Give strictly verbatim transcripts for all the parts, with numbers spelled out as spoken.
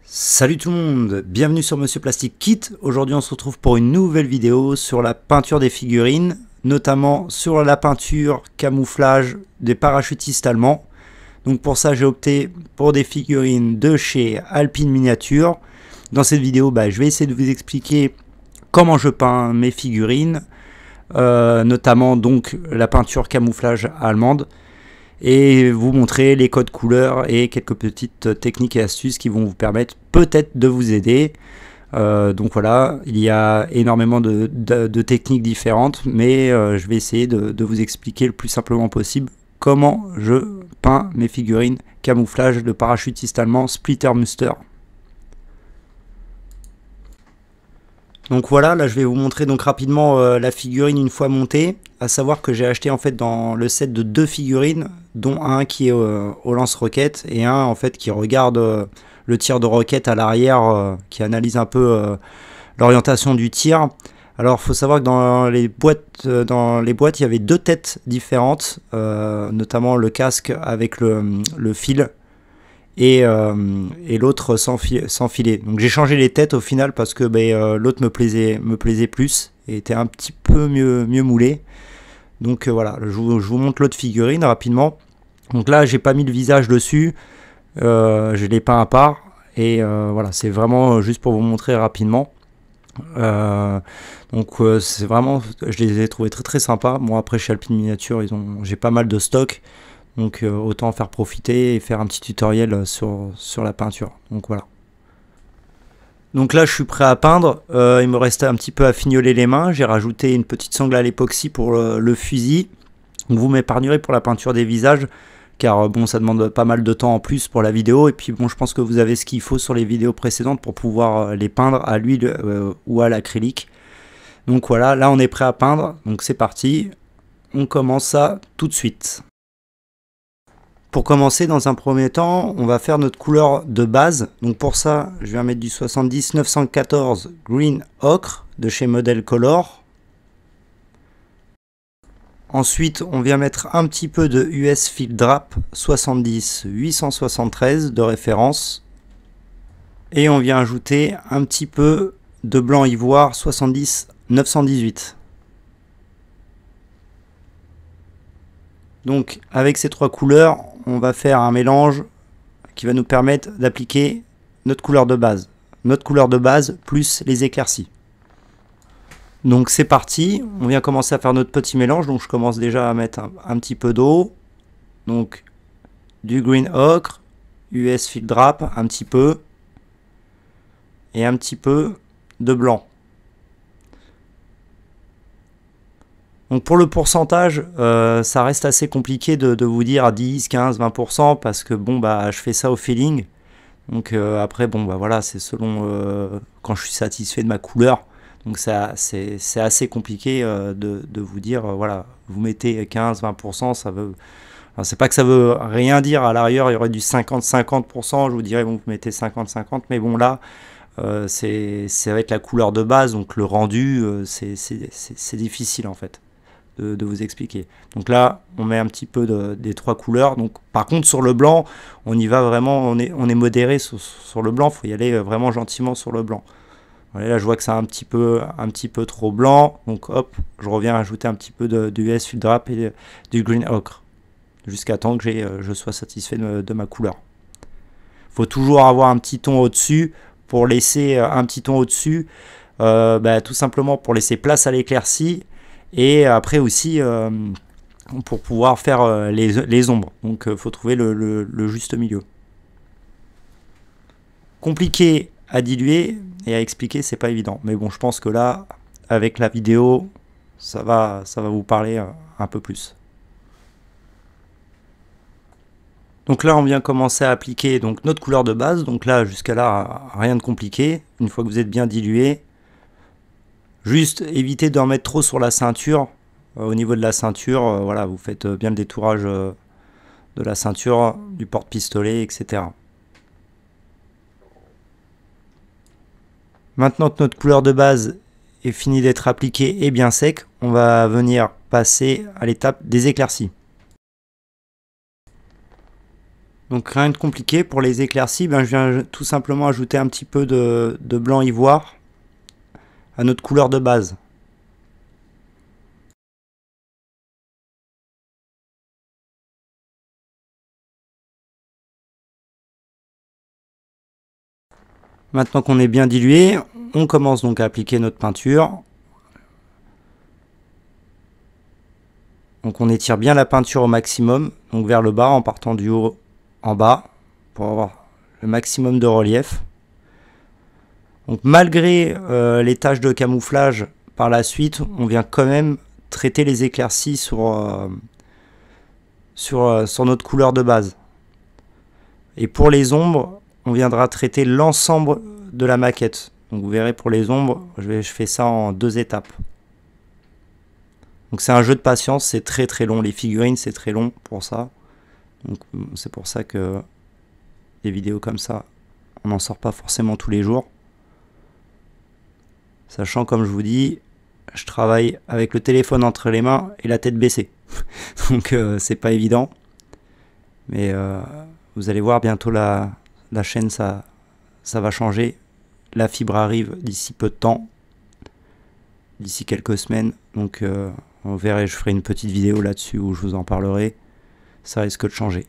Salut tout le monde, bienvenue sur Monsieur Plastic Kit. Aujourd'hui on se retrouve pour une nouvelle vidéo sur la peinture des figurines, notamment sur la peinture camouflage des parachutistes allemands. Donc pour ça j'ai opté pour des figurines de chez Alpine Miniature. Dans cette vidéo bah, je vais essayer de vous expliquer comment je peins mes figurines, euh, notamment donc la peinture camouflage allemande, et vous montrer les codes couleurs et quelques petites techniques et astuces qui vont vous permettre peut-être de vous aider. Euh, donc voilà, il y a énormément de, de, de techniques différentes, mais euh, je vais essayer de, de vous expliquer le plus simplement possible comment je peins mes figurines camouflage de parachutiste allemand Splitter Muster. Donc voilà, là je vais vous montrer donc rapidement euh, la figurine une fois montée, à savoir que j'ai acheté en fait dans le set de deux figurines, dont un qui est euh, au lance-roquette et un en fait qui regarde euh, le tir de roquette à l'arrière, euh, qui analyse un peu euh, l'orientation du tir. Alors il faut savoir que dans les boîtes, euh, dans les boîtes il y avait deux têtes différentes, euh, notamment le casque avec le, le fil, et, euh, et l'autre sans, fi sans filet. Donc j'ai changé les têtes au final parce que bah, euh, l'autre me plaisait, me plaisait plus et était un petit peu mieux, mieux moulé. Donc euh, voilà, je vous, je vous montre l'autre figurine rapidement. Donc là j'ai pas mis le visage dessus, euh, je l'ai peint à part et euh, voilà, c'est vraiment juste pour vous montrer rapidement. Euh, donc euh, c'est vraiment, je les ai trouvés très très sympas. Bon après chez Alpine Miniature, ils ont, j'ai pas mal de stock. Donc euh, autant en faire profiter et faire un petit tutoriel sur, sur la peinture. Donc voilà. Donc là je suis prêt à peindre. Euh, il me restait un petit peu à fignoler les mains. J'ai rajouté une petite sangle à l'époxy pour le, le fusil. Donc vous m'épargnerez pour la peinture des visages. Car bon, ça demande pas mal de temps en plus pour la vidéo. Et puis bon, je pense que vous avez ce qu'il faut sur les vidéos précédentes pour pouvoir les peindre à l'huile euh, ou à l'acrylique. Donc voilà, là on est prêt à peindre. Donc c'est parti. On commence ça tout de suite. Pour commencer, dans un premier temps, on va faire notre couleur de base. Donc pour ça, je vais mettre du soixante-dix neuf cent quatorze Green Ocre de chez Model Color. Ensuite, on vient mettre un petit peu de U S Field Drap soixante-dix huit cent soixante-treize de référence. Et on vient ajouter un petit peu de blanc ivoire soixante-dix neuf cent dix-huit. Donc avec ces trois couleurs, on va faire un mélange qui va nous permettre d'appliquer notre couleur de base. Notre couleur de base plus les éclaircies. Donc c'est parti, on vient commencer à faire notre petit mélange. Donc je commence déjà à mettre un, un petit peu d'eau. Donc du green ocre, U S Field Drap, un petit peu. Et un petit peu de blanc. Donc pour le pourcentage, euh, ça reste assez compliqué de, de vous dire à dix, quinze, vingt pour cent parce que bon bah je fais ça au feeling. Donc euh, après bon bah voilà, c'est selon euh, quand je suis satisfait de ma couleur. Donc ça c'est assez compliqué euh, de, de vous dire euh, voilà, vous mettez quinze, vingt pour cent, ça veut. C'est pas que ça veut rien dire, à l'arrière il y aurait du cinquante cinquante pour cent, je vous dirais bon vous mettez cinquante cinquante, mais bon là euh, c'est avec la couleur de base, donc le rendu euh, c'est difficile en fait. De, de vous expliquer. Donc là, on met un petit peu de, des trois couleurs. Donc, par contre, sur le blanc, on y va vraiment, on est, on est modéré sur, sur le blanc. Il faut y aller vraiment gentiment sur le blanc. Voilà, là, je vois que c'est un petit peu, un petit peu trop blanc. Donc, hop, je reviens ajouter un petit peu de, de U S Field Drap et de, du Green Ocre jusqu'à temps que euh, je sois satisfait de, de ma couleur. Il faut toujours avoir un petit ton au-dessus pour laisser un petit ton au-dessus, euh, bah, tout simplement pour laisser place à l'éclaircie. Et après aussi euh, pour pouvoir faire euh, les, les ombres. Donc il euh, faut trouver le, le, le juste milieu. Compliqué à diluer et à expliquer, c'est pas évident. Mais bon, je pense que là, avec la vidéo, ça va, ça va vous parler euh, un peu plus. Donc là, on vient commencer à appliquer donc, notre couleur de base. Donc là, jusqu'à là, rien de compliqué. Une fois que vous êtes bien dilué, juste évitez d'en mettre trop sur la ceinture. Euh, au niveau de la ceinture, euh, voilà, vous faites euh, bien le détourage euh, de la ceinture, du porte-pistolet, et cetera. Maintenant que notre couleur de base est finie d'être appliquée et bien sec, on va venir passer à l'étape des éclaircies. Donc rien de compliqué. Pour les éclaircies, ben, je viens tout simplement ajouter un petit peu de, de blanc ivoire à notre couleur de base. Maintenant qu'on est bien dilué, on commence donc à appliquer notre peinture. Donc on étire bien la peinture au maximum, donc vers le bas en partant du haut en bas pour avoir le maximum de relief. Donc malgré euh, les tâches de camouflage par la suite, on vient quand même traiter les éclaircies sur, euh, sur, euh, sur notre couleur de base. Et pour les ombres, on viendra traiter l'ensemble de la maquette. Donc vous verrez pour les ombres, je, vais, je fais ça en deux étapes. Donc c'est un jeu de patience, c'est très très long. Les figurines, c'est très long pour ça. Donc c'est pour ça que des vidéos comme ça, on n'en sort pas forcément tous les jours. Sachant, comme je vous dis, je travaille avec le téléphone entre les mains et la tête baissée. Donc euh, c'est pas évident. Mais euh, vous allez voir bientôt la, la chaîne, ça, ça va changer. La fibre arrive d'ici peu de temps. D'ici quelques semaines. Donc euh, on verra, je ferai une petite vidéo là-dessus où je vous en parlerai. Ça risque de changer.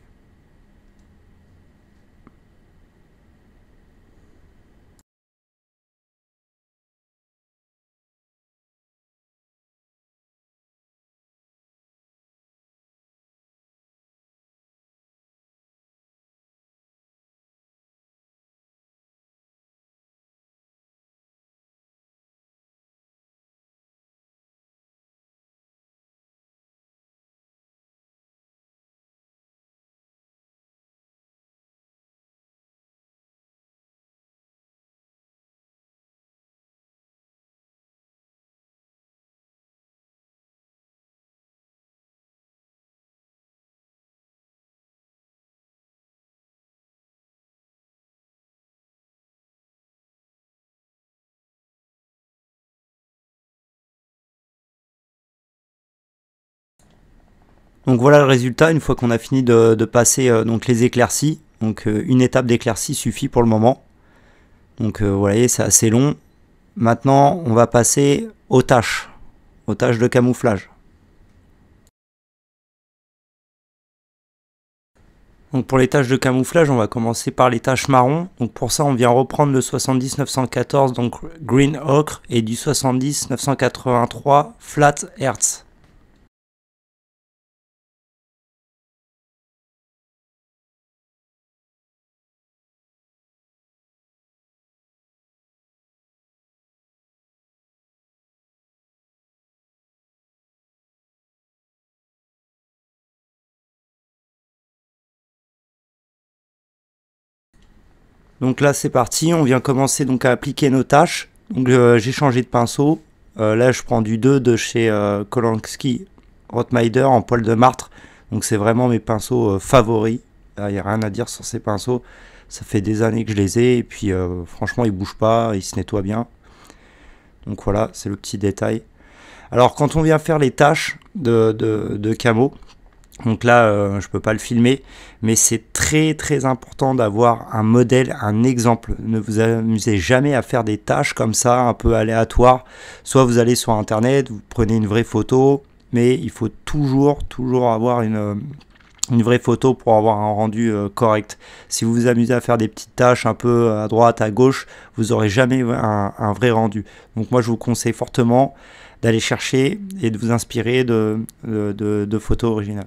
Donc voilà le résultat une fois qu'on a fini de, de passer euh, donc les éclaircies. Donc euh, une étape d'éclaircie suffit pour le moment. Donc euh, vous voyez, c'est assez long. Maintenant, on va passer aux tâches, aux tâches de camouflage. Donc pour les tâches de camouflage, on va commencer par les tâches marron. Donc pour ça, on vient reprendre le soixante-dix neuf cent quatorze, donc Green Ocre, et du soixante-dix neuf cent quatre-vingt-trois Flat Earth. Donc là c'est parti, on vient commencer donc à appliquer nos tâches. Donc euh, j'ai changé de pinceau. Euh, là je prends du deux de chez euh, Kolansky Rottmeister en poil de martre. Donc c'est vraiment mes pinceaux euh, favoris. Il n'y a rien à dire sur ces pinceaux. Ça fait des années que je les ai et puis euh, franchement ils bougent pas, ils se nettoient bien. Donc voilà, c'est le petit détail. Alors quand on vient faire les tâches de, de, de camo, donc là, euh, je peux pas le filmer, mais c'est très très important d'avoir un modèle, un exemple. Ne vous amusez jamais à faire des tâches comme ça, un peu aléatoires. Soit vous allez sur internet, vous prenez une vraie photo, mais il faut toujours toujours avoir une, une vraie photo pour avoir un rendu euh, correct. Si vous vous amusez à faire des petites tâches un peu à droite, à gauche, vous aurez jamais un, un vrai rendu. Donc moi, je vous conseille fortement d'aller chercher et de vous inspirer de, de, de, de photos originales.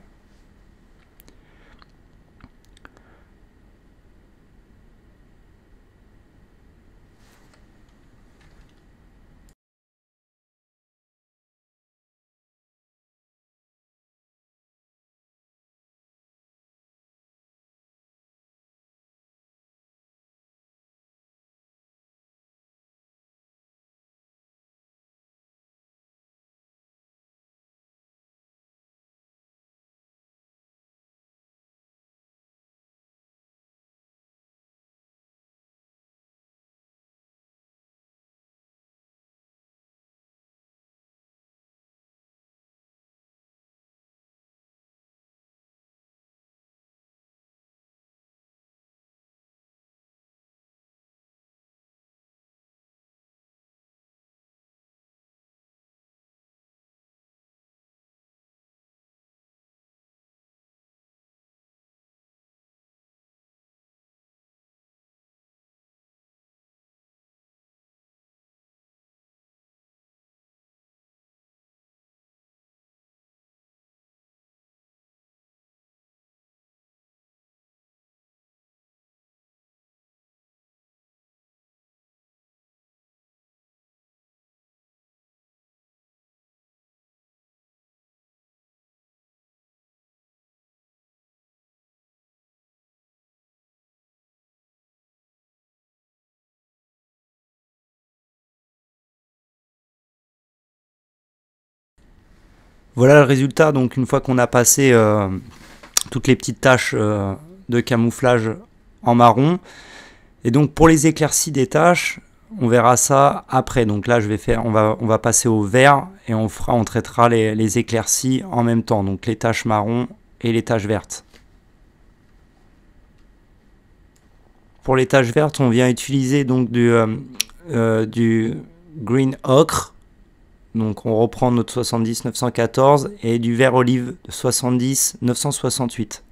Voilà le résultat. Donc une fois qu'on a passé euh, toutes les petites taches euh, de camouflage en marron. Et donc pour les éclaircies des taches, on verra ça après. Donc là je vais faire, on va, on va passer au vert et on fera, on traitera les, les éclaircies en même temps. Donc les taches marron et les taches vertes. Pour les taches vertes, on vient utiliser donc du, euh, euh, du green ocre. Donc on reprend notre soixante-dix neuf cent quatorze et du vert olive de soixante-dix neuf cent soixante-huit.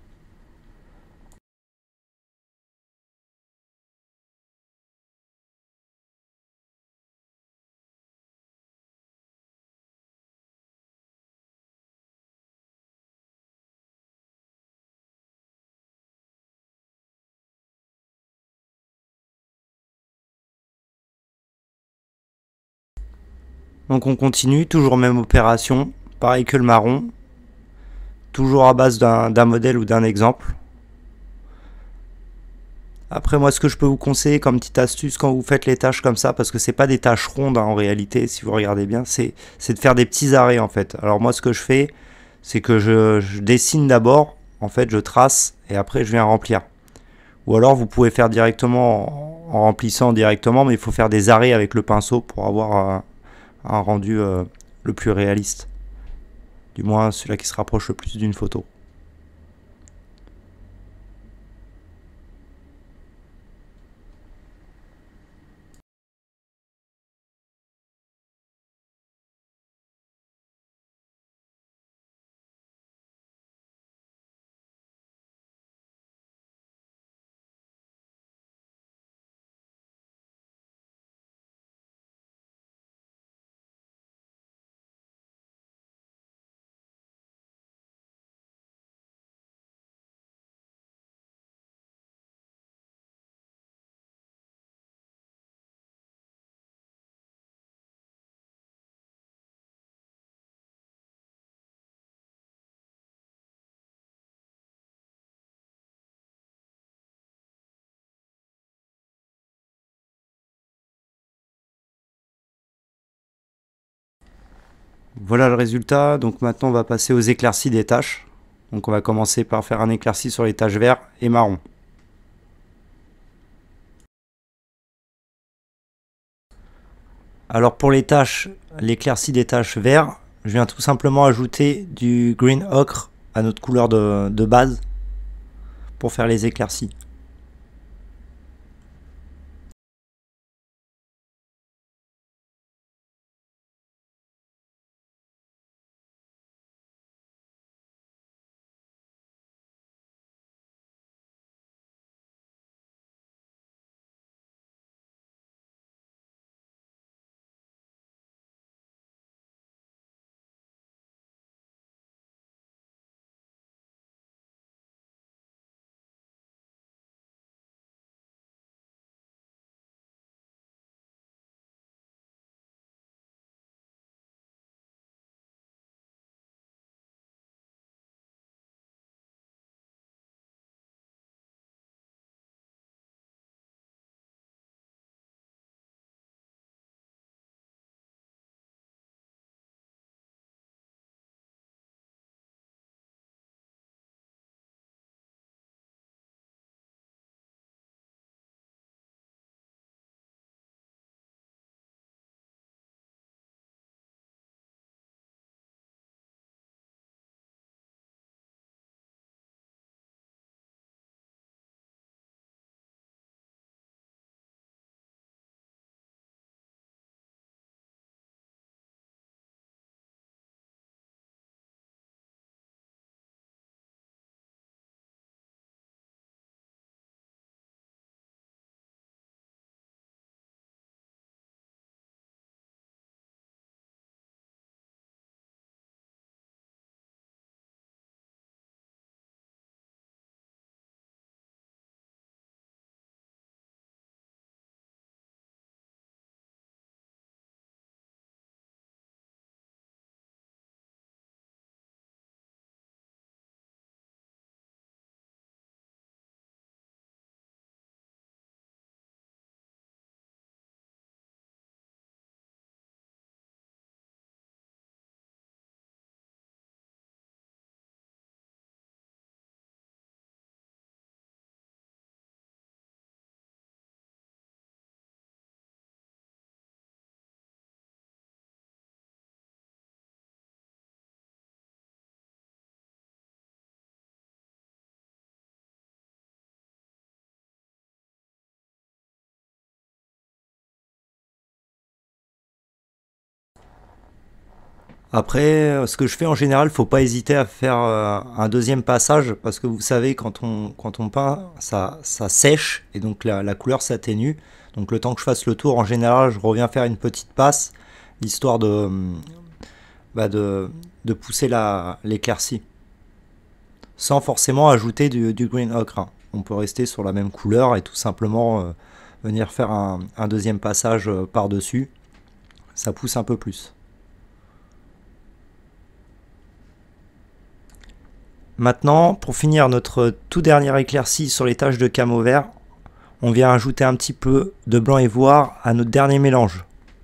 Donc on continue, toujours même opération, pareil que le marron, toujours à base d'un modèle ou d'un exemple. Après moi ce que je peux vous conseiller comme petite astuce quand vous faites les tâches comme ça, parce que c'est pas des tâches rondes hein, en réalité si vous regardez bien, c'est de faire des petits arrêts en fait. Alors moi ce que je fais, c'est que je, je dessine d'abord, en fait je trace et après je viens remplir. Ou alors vous pouvez faire directement en, en remplissant directement, mais il faut faire des arrêts avec le pinceau pour avoir un, un rendu euh, le plus réaliste. Du moins celui-là qui se rapproche le plus d'une photo. Voilà le résultat. Donc maintenant on va passer aux éclaircies des taches. Donc on va commencer par faire un éclairci sur les taches vertes et marron. Alors pour les taches, l'éclaircie des taches vertes, je viens tout simplement ajouter du green ocre à notre couleur de, de base pour faire les éclaircies. Après, ce que je fais en général, faut pas hésiter à faire euh, un deuxième passage parce que vous savez, quand on, quand on peint, ça, ça sèche et donc la, la couleur s'atténue. Donc le temps que je fasse le tour, en général, je reviens faire une petite passe, histoire de, bah de, de pousser l'éclaircie. Sans forcément ajouter du, du green ocre, hein. On peut rester sur la même couleur et tout simplement euh, venir faire un, un deuxième passage euh, par-dessus. Ça pousse un peu plus. Maintenant, pour finir notre tout dernier éclairci sur les taches de camo vert, on vient ajouter un petit peu de blanc ivoire à notre dernier mélange.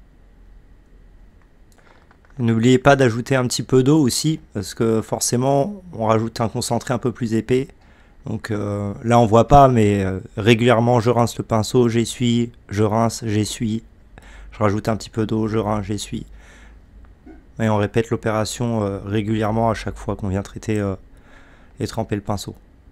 N'oubliez pas d'ajouter un petit peu d'eau aussi, parce que forcément, on rajoute un concentré un peu plus épais. Donc euh, là, on voit pas, mais euh, régulièrement, je rince le pinceau, j'essuie, je rince, j'essuie. Je rajoute un petit peu d'eau, je rince, j'essuie. Et on répète l'opération euh, régulièrement à chaque fois qu'on vient traiter euh, et tremper le pinceau.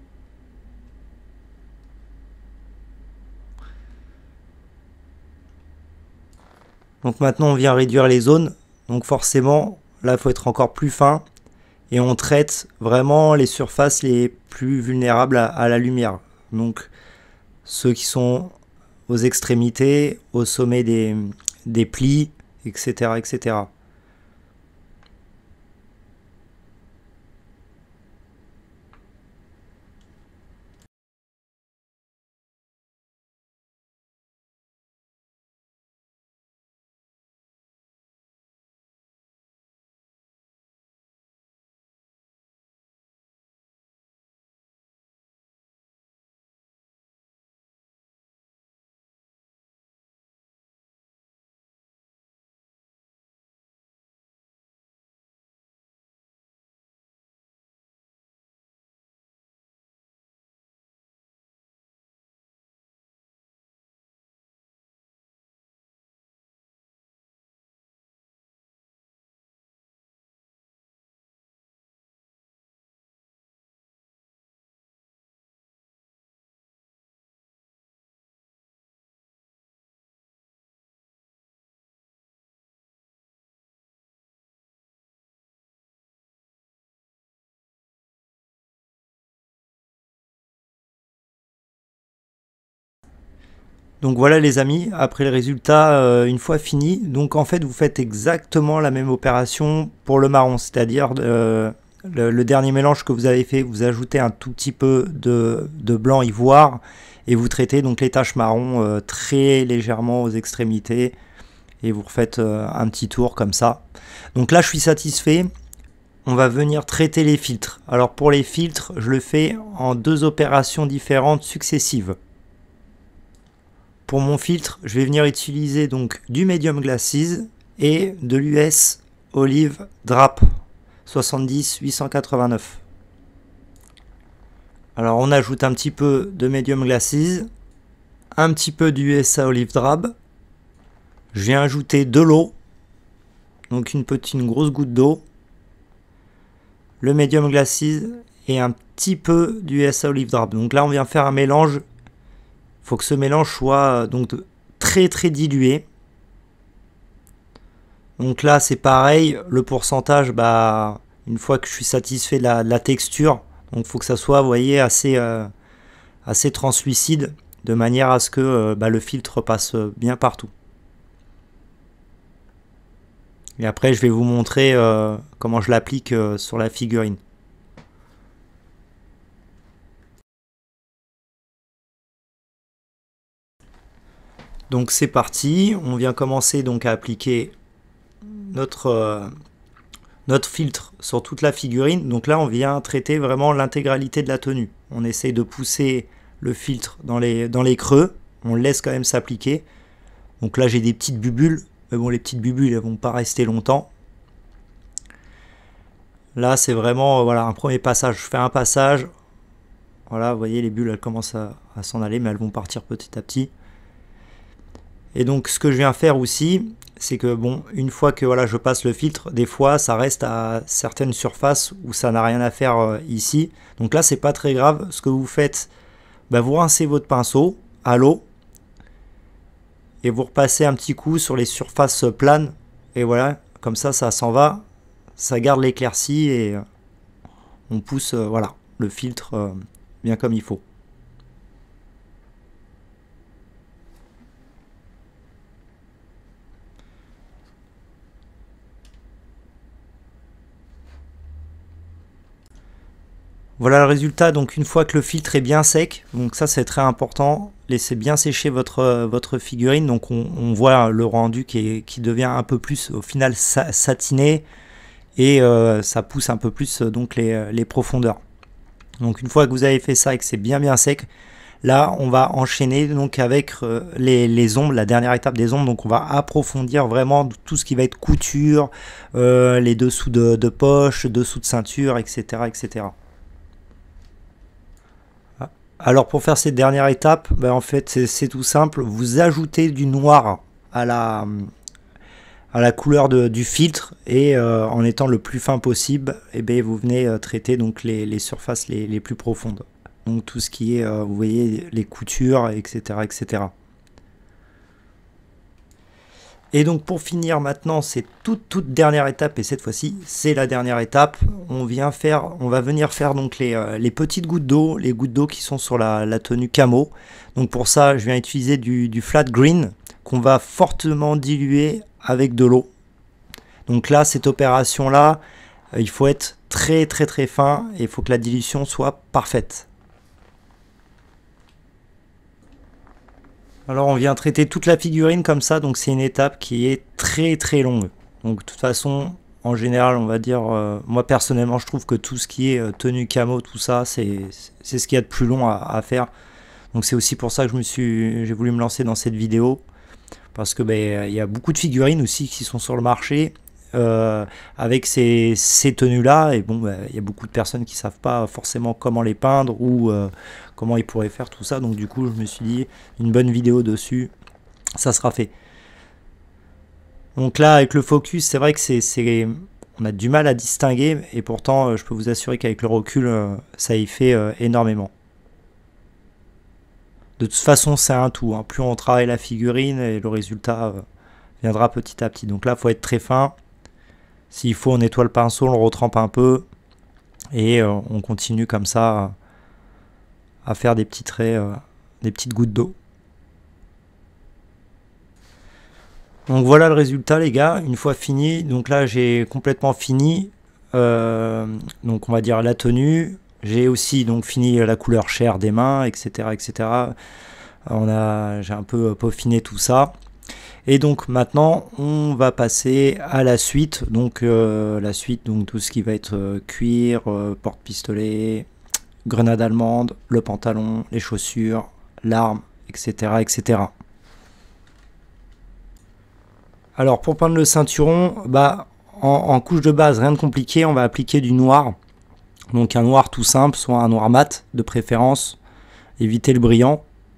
Donc maintenant, on vient réduire les zones. Donc forcément, là, il faut être encore plus fin. Et on traite vraiment les surfaces les plus vulnérables à, à la lumière. Donc ceux qui sont aux extrémités, au sommet des, des plis, et cetera, et cetera. Donc voilà les amis, après le résultat, euh, une fois fini, donc en fait vous faites exactement la même opération pour le marron, c'est-à-dire euh, le, le dernier mélange que vous avez fait, vous ajoutez un tout petit peu de, de blanc ivoire et vous traitez donc les taches marron euh, très légèrement aux extrémités et vous refaites euh, un petit tour comme ça. Donc là je suis satisfait, on va venir traiter les filtres. Alors pour les filtres, je le fais en deux opérations différentes successives. Pour mon filtre, je vais venir utiliser donc du Medium Glasses et de l'U S Olive Drap soixante-dix huit cent quatre-vingt-neuf. Alors on ajoute un petit peu de Medium Glasses, un petit peu d'U S A Olive Drab. Je viens ajouter de l'eau, donc une petite, une grosse goutte d'eau, le Medium Glasses et un petit peu d'U S A Olive Drab. Donc là on vient faire un mélange. Il faut que ce mélange soit donc très très dilué. Donc là c'est pareil, le pourcentage, bah, une fois que je suis satisfait de la, de la texture, donc il faut que ça soit, vous voyez, assez, euh, assez translucide, de manière à ce que euh, bah, le filtre passe bien partout. Et après je vais vous montrer euh, comment je l'applique euh, sur la figurine. Donc c'est parti, on vient commencer donc à appliquer notre, euh, notre filtre sur toute la figurine. Donc là on vient traiter vraiment l'intégralité de la tenue. On essaye de pousser le filtre dans les, dans les creux, on le laisse quand même s'appliquer. Donc là j'ai des petites bubules, mais bon les petites bubules elles vont pas rester longtemps. Là c'est vraiment euh, voilà, un premier passage, je fais un passage. Voilà, vous voyez les bulles elles commencent à, à s'en aller, mais elles vont partir petit à petit. Et donc ce que je viens faire aussi, c'est que bon, une fois que voilà, je passe le filtre, des fois ça reste à certaines surfaces où ça n'a rien à faire euh, ici. Donc là c'est pas très grave. Ce que vous faites, bah, vous rincez votre pinceau à l'eau et vous repassez un petit coup sur les surfaces planes. Et voilà, comme ça ça s'en va. ça garde l'éclaircie et on pousse euh, voilà, le filtre euh, bien comme il faut. Voilà le résultat. Donc une fois que le filtre est bien sec, donc ça c'est très important, laissez bien sécher votre, votre figurine. Donc on, on voit le rendu qui, est, qui devient un peu plus au final satiné, et euh, ça pousse un peu plus donc les, les profondeurs. Donc une fois que vous avez fait ça et que c'est bien bien sec, là on va enchaîner donc avec euh, les, les ombres, la dernière étape des ombres. Donc on va approfondir vraiment tout ce qui va être couture, euh, les dessous de, de poche, dessous de ceinture, etc, etc. Alors pour faire cette dernière étape, ben en fait c'est tout simple, vous ajoutez du noir à la, à la couleur de, du filtre, et euh, en étant le plus fin possible, et ben vous venez euh, traiter donc les, les surfaces les, les plus profondes. Donc tout ce qui est, euh, vous voyez, les coutures, et cetera, et cetera. Et donc pour finir maintenant, c'est toute toute dernière étape, et cette fois-ci c'est la dernière étape. On vient faire, on va venir faire donc les, euh, les petites gouttes d'eau, les gouttes d'eau qui sont sur la, la tenue camo. Donc pour ça, je viens utiliser du, du flat green qu'on va fortement diluer avec de l'eau. Donc là, cette opération là, euh, il faut être très très très fin et il faut que la dilution soit parfaite. Alors on vient traiter toute la figurine comme ça, donc c'est une étape qui est très très longue. Donc de toute façon, en général, on va dire, euh, moi personnellement, je trouve que tout ce qui est euh, tenue camo, tout ça, c'est c'est ce qu'il y a de plus long à, à faire. Donc c'est aussi pour ça que je me suis, j'ai voulu me lancer dans cette vidéo, parce que ben, il y a beaucoup de figurines aussi qui sont sur le marché euh, avec ces, ces tenues-là, et bon, ben, il y a beaucoup de personnes qui savent pas forcément comment les peindre ou euh, comment ils pourraient faire tout ça. Donc du coup, je me suis dit, une bonne vidéo dessus, ça sera fait. Donc là, avec le focus, c'est vrai que c'est, on a du mal à distinguer, et pourtant, je peux vous assurer qu'avec le recul, ça y fait énormément. De toute façon, c'est un tout, hein. Plus on travaille la figurine, et le résultat euh, viendra petit à petit. Donc là, il faut être très fin. S'il faut, on nettoie le pinceau, on le retrempe un peu, et euh, on continue comme ça à, à faire des petits traits, euh, des petites gouttes d'eau. Donc voilà le résultat, les gars, une fois fini. Donc là, j'ai complètement fini, euh, donc on va dire la tenue. J'ai aussi donc fini la couleur chair des mains, et cetera, et cetera. On a, j'ai un peu peaufiné tout ça. Et donc maintenant, on va passer à la suite. Donc euh, la suite, donc tout ce qui va être euh, cuir, euh, porte-pistolet, grenade allemande, le pantalon, les chaussures, l'arme, et cetera, et cetera. Alors pour peindre le ceinturon, bah en, en couche de base, rien de compliqué, on va appliquer du noir. Donc un noir tout simple, soit un noir mat de préférence, éviter le brillant.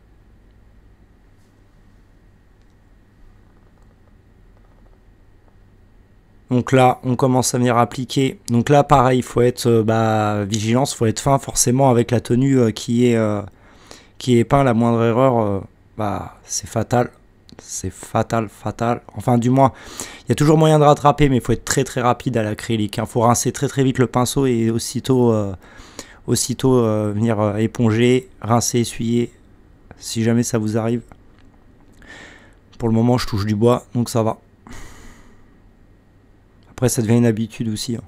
Donc là, on commence à venir appliquer. Donc là, pareil, il faut être euh, bah, vigilance, il faut être fin forcément avec la tenue euh, qui est euh, qui est peint. La moindre erreur, euh, bah, c'est fatal. C'est fatal, fatal. Enfin, du moins, il y a toujours moyen de rattraper, mais il faut être très très rapide à l'acrylique. Il faut rincer très très vite le pinceau et aussitôt, euh, aussitôt euh, venir euh, éponger, rincer, essuyer, si jamais ça vous arrive. Pour le moment, je touche du bois, donc ça va. Après, ça devient une habitude aussi. Hein.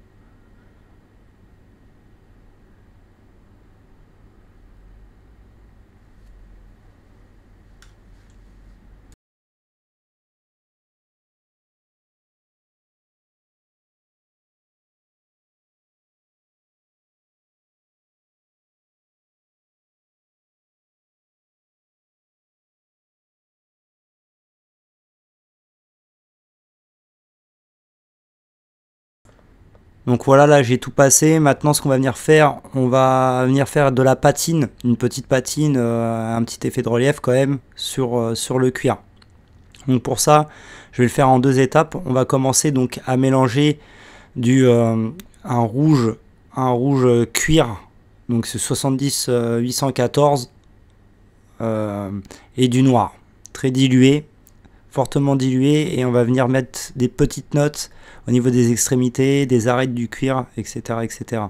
Donc voilà, là j'ai tout passé. Maintenant, ce qu'on va venir faire, on va venir faire de la patine, une petite patine, euh, un petit effet de relief quand même sur, euh, sur le cuir. Donc pour ça, je vais le faire en deux étapes. On va commencer donc à mélanger du euh, un rouge, un rouge cuir, donc c'est soixante-dix huit cent quatorze, euh, et du noir, très dilué. fortement dilué, et on va venir mettre des petites notes au niveau des extrémités, des arêtes du cuir, et cetera, et cetera.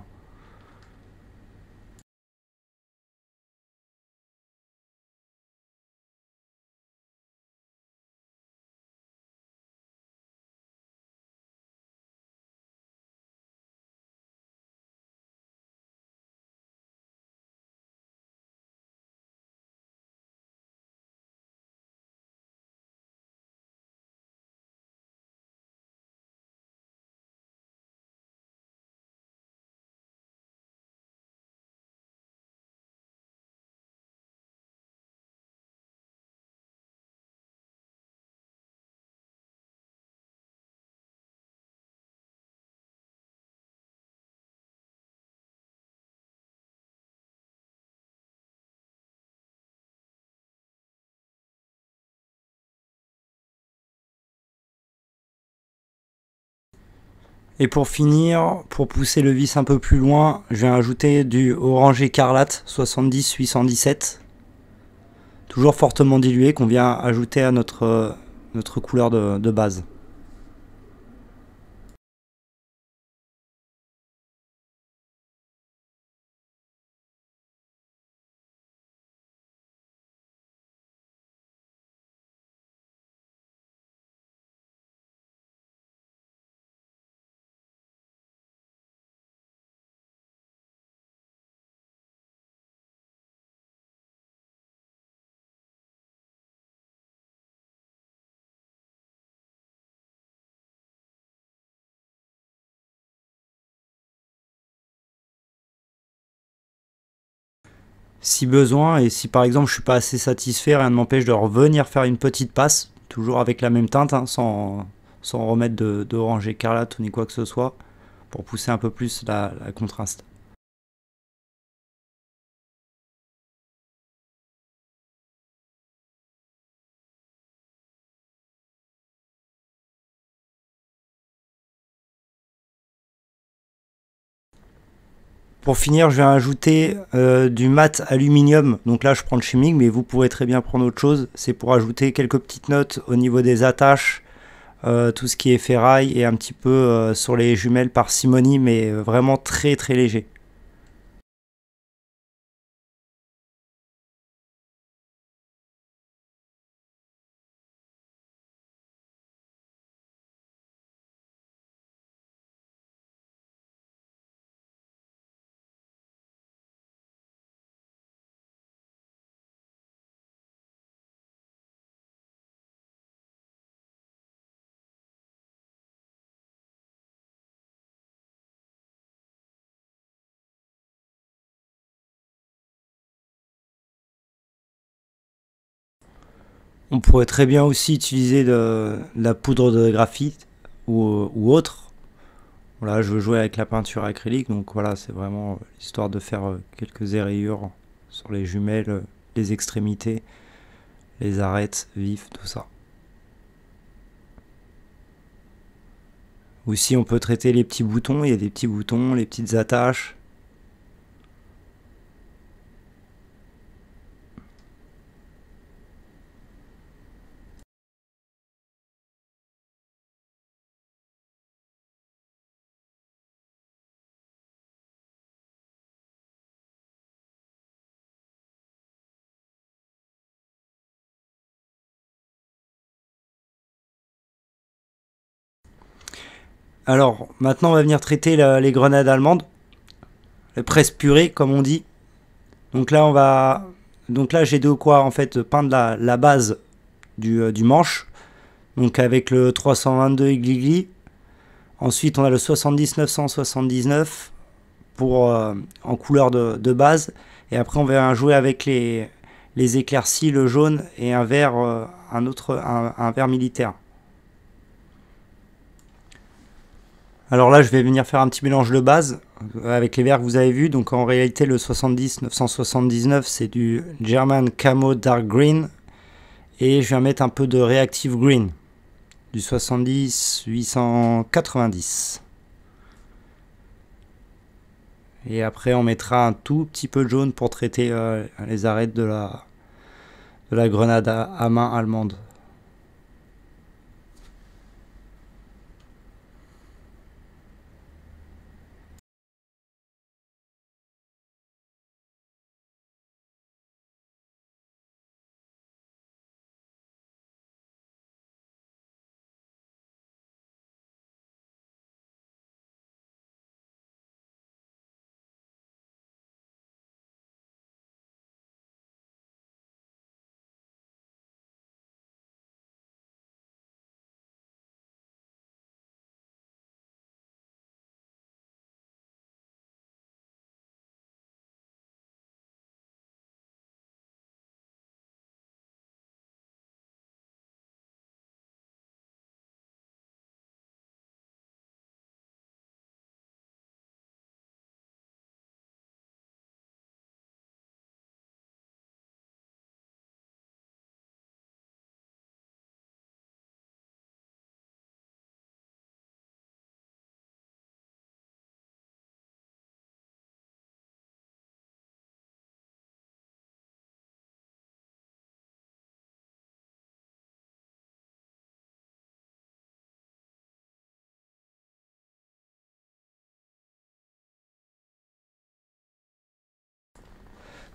Et pour finir, pour pousser le vis un peu plus loin, je vais ajouter du orange écarlate soixante-dix huit cent dix-sept. Toujours fortement dilué, qu'on vient ajouter à notre, notre couleur de, de base. Si besoin, et si par exemple je suis pas assez satisfait, rien ne m'empêche de revenir faire une petite passe, toujours avec la même teinte, hein, sans, sans remettre d'orange écarlate ou ni quoi que ce soit, pour pousser un peu plus la, la contraste. Pour finir, je vais ajouter euh, du mat aluminium. Donc là, je prends le chimique, mais vous pourrez très bien prendre autre chose. C'est pour ajouter quelques petites notes au niveau des attaches, euh, tout ce qui est ferraille, et un petit peu euh, sur les jumelles parcimonie, mais vraiment très très léger. On pourrait très bien aussi utiliser de, de la poudre de graphite ou, ou autre. Voilà, je veux jouer avec la peinture acrylique, donc voilà, c'est vraiment histoire de faire quelques érayures sur les jumelles, les extrémités, les arêtes vives, tout ça. Aussi, on peut traiter les petits boutons, il y a des petits boutons, les petites attaches. Alors, maintenant, on va venir traiter la, les grenades allemandes, les presses purées, comme on dit. Donc là, on va, donc là, j'ai de quoi en fait peindre la, la base du, euh, du manche. Donc avec le trois cent vingt-deux Igli. Ensuite, on a le soixante-dix neuf cent soixante-dix-neuf pour euh, en couleur de, de base. Et après, on va jouer avec les, les éclaircies, le jaune et un vert, euh, un autre, un, un vert militaire. Alors là, je vais venir faire un petit mélange de base avec les verts que vous avez vus. Donc en réalité, le soixante-dix neuf cent soixante-dix-neuf, c'est du German Camo Dark Green. Et je vais mettre un peu de Reactive Green, du soixante-dix huit cent quatre-vingt-dix. Et après, on mettra un tout petit peu de jaune pour traiter euh, les arêtes de la, de la grenade à, à main allemande.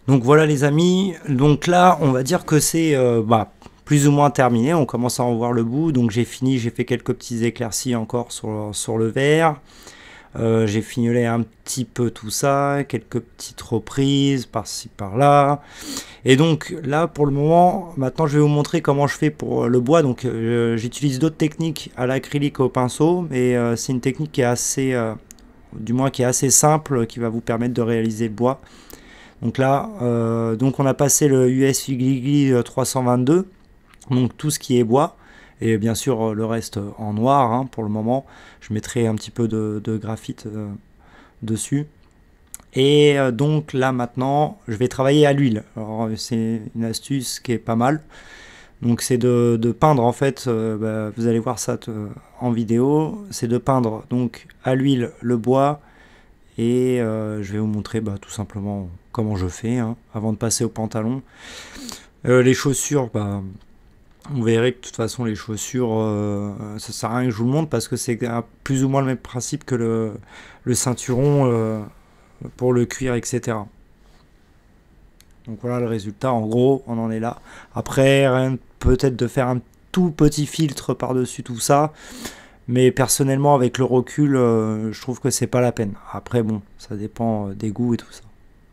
Donc voilà les amis, donc là on va dire que c'est euh, bah, plus ou moins terminé, on commence à en voir le bout, donc j'ai fini, j'ai fait quelques petits éclaircies encore sur, sur le verre, euh, j'ai fignolé un petit peu tout ça, quelques petites reprises par-ci par-là, et donc là pour le moment, maintenant je vais vous montrer comment je fais pour le bois, donc euh, j'utilise d'autres techniques à l'acrylique au pinceau, mais euh, c'est une technique qui est assez, euh, du moins qui est assez simple, qui va vous permettre de réaliser le bois. Donc là, euh, donc on a passé le U S Figli trois cent vingt-deux, donc tout ce qui est bois, et bien sûr le reste en noir hein, pour le moment. Je mettrai un petit peu de, de graphite euh, dessus. Et euh, donc là maintenant, je vais travailler à l'huile. Alors c'est une astuce qui est pas mal. Donc c'est de, de peindre en fait, euh, bah, vous allez voir ça en vidéo, c'est de peindre donc à l'huile le bois. Et euh, je vais vous montrer bah, tout simplement comment je fais hein, avant de passer au pantalon. Euh, les chaussures, bah, on verrait que de toute façon les chaussures, euh, ça sert à rien que je vous le montre parce que c'est plus ou moins le même principe que le, le ceinturon euh, pour le cuir, et cetera. Donc voilà le résultat, en gros on en est là. Après, peut-être de faire un tout petit filtre par-dessus tout ça. Mais personnellement, avec le recul, euh, je trouve que c'est pas la peine. Après, bon, ça dépend euh, des goûts et tout ça.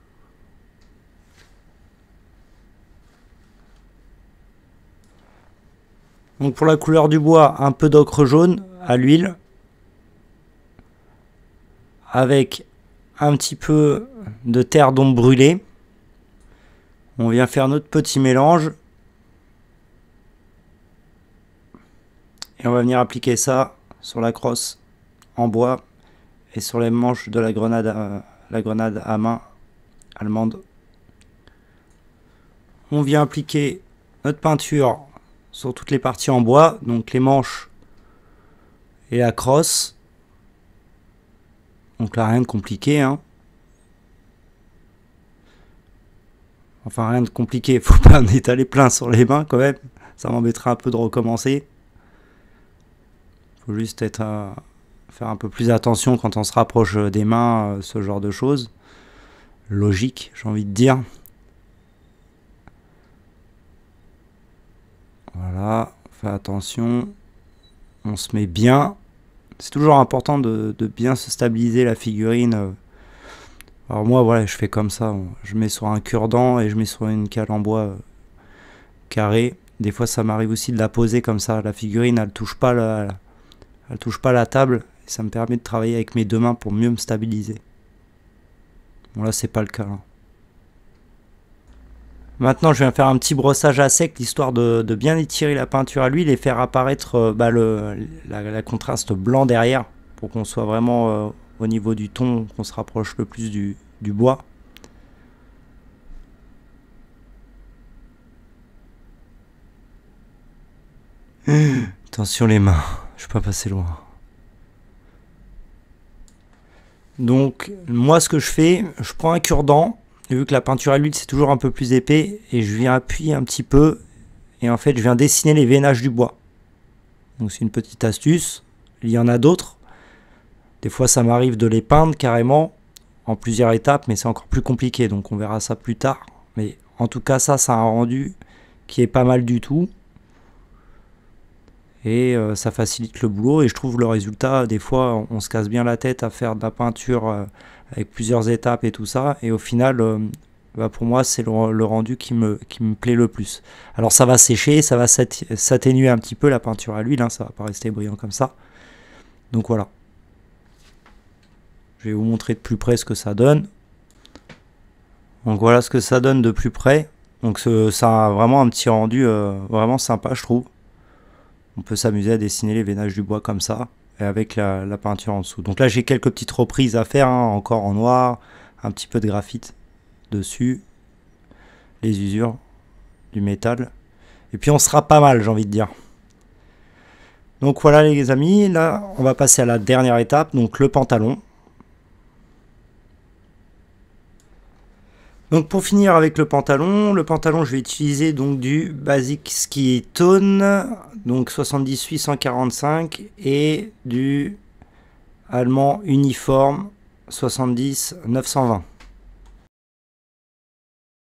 Donc pour la couleur du bois, un peu d'ocre jaune à l'huile. Avec un petit peu de terre d'ombre brûlée. On vient faire notre petit mélange. Et on va venir appliquer ça sur la crosse en bois et sur les manches de la grenade à, la grenade à main allemande. On vient appliquer notre peinture sur toutes les parties en bois, donc les manches et la crosse. Donc là, rien de compliqué. Hein. Enfin, rien de compliqué. Faut pas en étaler plein sur les mains quand même. Ça m'embêterait un peu de recommencer. Faut juste être à faire un peu plus attention quand on se rapproche des mains, ce genre de choses. Logique, j'ai envie de dire. Voilà, on fait attention. On se met bien. C'est toujours important de, de bien se stabiliser la figurine. Alors moi, voilà, je fais comme ça. Je mets sur un cure-dent et je mets sur une cale en bois carré. Des fois, ça m'arrive aussi de la poser comme ça. La figurine, elle touche pas la, elle touche pas la table. Et ça me permet de travailler avec mes deux mains pour mieux me stabiliser. Bon, là, c'est pas le cas. Hein. Maintenant, je viens faire un petit brossage à sec, histoire de, de bien étirer la peinture à l'huile et faire apparaître euh, bah, le, la, la contraste blanc derrière, pour qu'on soit vraiment euh, au niveau du ton, qu'on se rapproche le plus du, du bois. Attention les mains, je peux pas passer loin. Donc, moi, ce que je fais, je prends un cure-dent. Vu que la peinture à l'huile c'est toujours un peu plus épais, et je viens appuyer un petit peu, et en fait je viens dessiner les veinages du bois. Donc c'est une petite astuce, il y en a d'autres. Des fois ça m'arrive de les peindre carrément en plusieurs étapes, mais c'est encore plus compliqué, donc on verra ça plus tard. Mais en tout cas ça, ça a un rendu qui est pas mal du tout. Et euh, ça facilite le boulot, et je trouve le résultat, des fois on se casse bien la tête à faire de la peinture euh, avec plusieurs étapes et tout ça, et au final euh, bah pour moi c'est le, le rendu qui me, qui me plaît le plus. Alors ça va sécher, ça va s'atténuer un petit peu la peinture à l'huile, hein, ça va pas rester brillant comme ça. Donc voilà, je vais vous montrer de plus près ce que ça donne. Donc voilà ce que ça donne de plus près. Donc ce, ça a vraiment un petit rendu euh, vraiment sympa, je trouve. On peut s'amuser à dessiner les veinages du bois comme ça, et avec la, la peinture en dessous. Donc là j'ai quelques petites reprises à faire, hein, encore en noir, un petit peu de graphite dessus, les usures du métal, et puis on sera pas mal, j'ai envie de dire. Donc voilà les amis, là on va passer à la dernière étape, donc le pantalon. Donc pour finir avec le pantalon, le pantalon je vais utiliser donc du Basic Ski Tone, donc soixante-dix-huit cent quarante-cinq, et du allemand uniforme soixante-dix neuf cent vingt.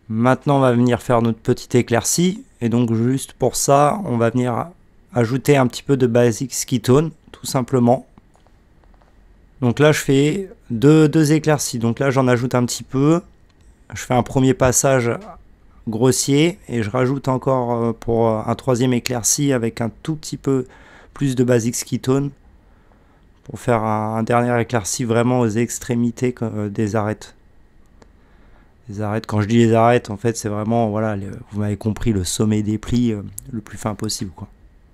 Maintenant, on va venir faire notre petite éclaircie. Et donc, juste pour ça, on va venir ajouter un petit peu de Basic Skitone, tout simplement. Donc là, je fais deux, deux éclaircies. Donc là, j'en ajoute un petit peu. Je fais un premier passage grossier et je rajoute encore pour un troisième éclairci avec un tout petit peu plus de Basic Skitone pour faire un, un dernier éclairci vraiment aux extrémités des arêtes. Les arêtes, quand je dis les arêtes, en fait, c'est vraiment, voilà, le, vous m'avez compris, le sommet des plis euh, le plus fin possible, quoi.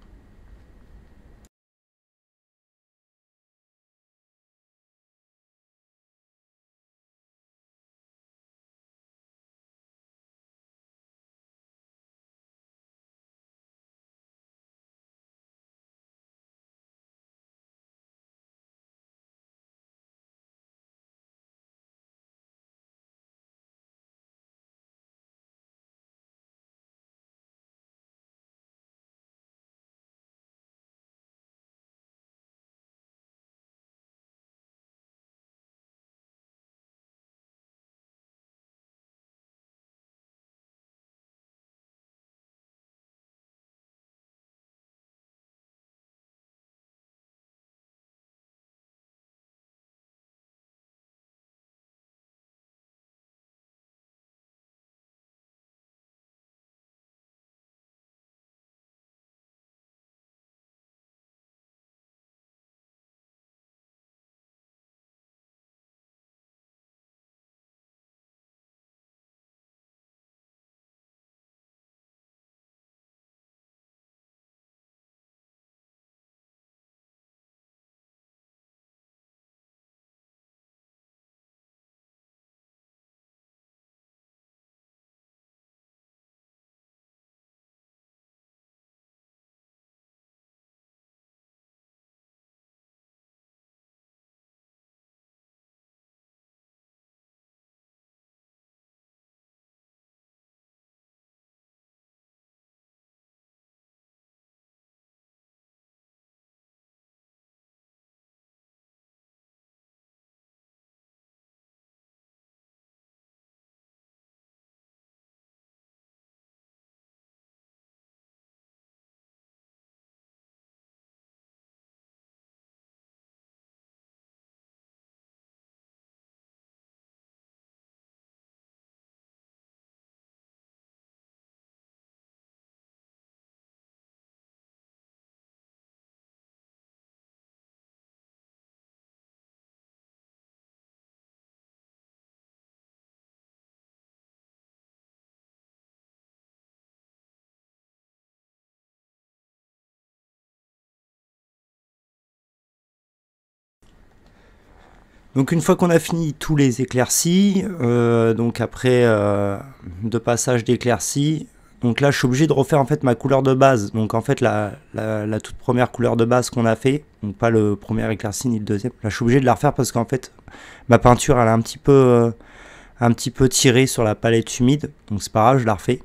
Donc une fois qu'on a fini tous les éclaircies, euh, donc après euh, deux passages d'éclaircies, donc là je suis obligé de refaire en fait ma couleur de base. Donc en fait la, la, la toute première couleur de base qu'on a fait, donc pas le premier éclairci ni le deuxième, là je suis obligé de la refaire parce qu'en fait ma peinture elle a un petit peu, euh, un petit peu tiré sur la palette humide, donc c'est pas grave, je la refais.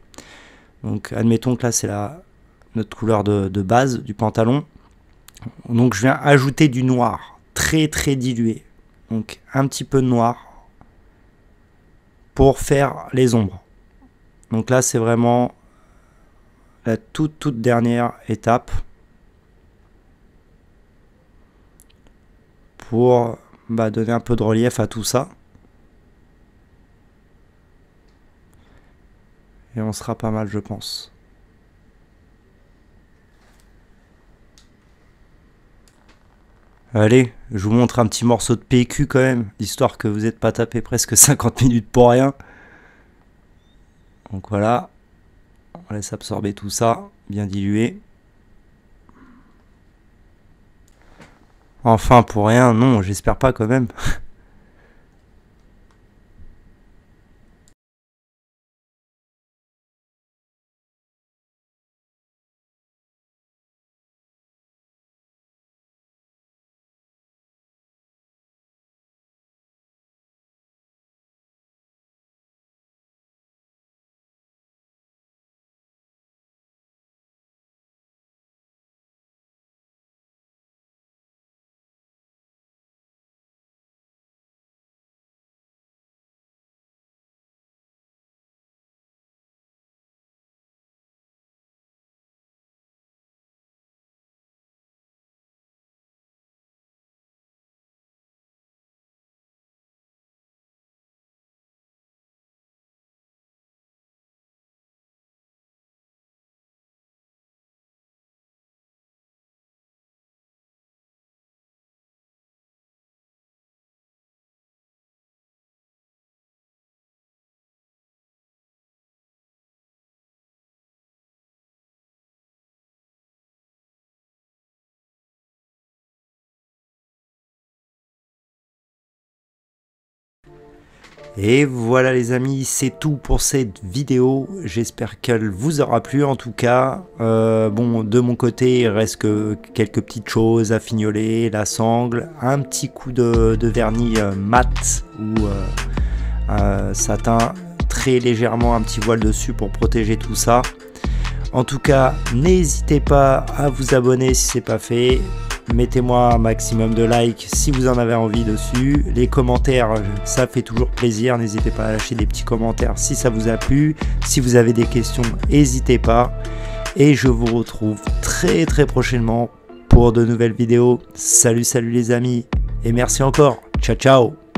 Donc admettons que là c'est la notre couleur de, de base du pantalon. Donc je viens ajouter du noir, très très dilué. Donc un petit peu de noir pour faire les ombres. Donc là c'est vraiment la toute toute dernière étape pour bah, donner un peu de relief à tout ça. Et on sera pas mal je pense. Allez, je vous montre un petit morceau de P Q quand même, histoire que vous n'êtes pas tapé presque cinquante minutes pour rien. Donc voilà, on laisse absorber tout ça, bien dilué. Enfin pour rien, non, j'espère pas quand même. Et voilà les amis, c'est tout pour cette vidéo, j'espère qu'elle vous aura plu en tout cas. Euh, bon, de mon côté il reste que quelques petites choses à fignoler, la sangle, un petit coup de, de vernis euh, mat ou euh, euh, satin, très légèrement un petit voile dessus pour protéger tout ça. En tout cas, n'hésitez pas à vous abonner si c'est pas fait. Mettez-moi un maximum de likes si vous en avez envie dessus. Les commentaires, ça fait toujours plaisir. N'hésitez pas à lâcher des petits commentaires si ça vous a plu. Si vous avez des questions, n'hésitez pas. Et je vous retrouve très très prochainement pour de nouvelles vidéos. Salut, salut les amis. Et merci encore. Ciao, ciao.